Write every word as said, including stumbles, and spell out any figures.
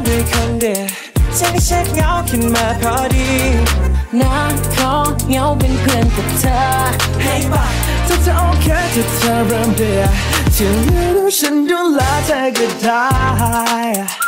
ด้วยคนเดียวฉันก็เช็คเงาขึ้นมาพอดีนะขอเงาเป็นเพื่อนกับเธอให้ป่ะถ้าเธอโอเคถ้าเธอเริ่มเบื่อจะรู้ฉันดูแลเธอก็ได้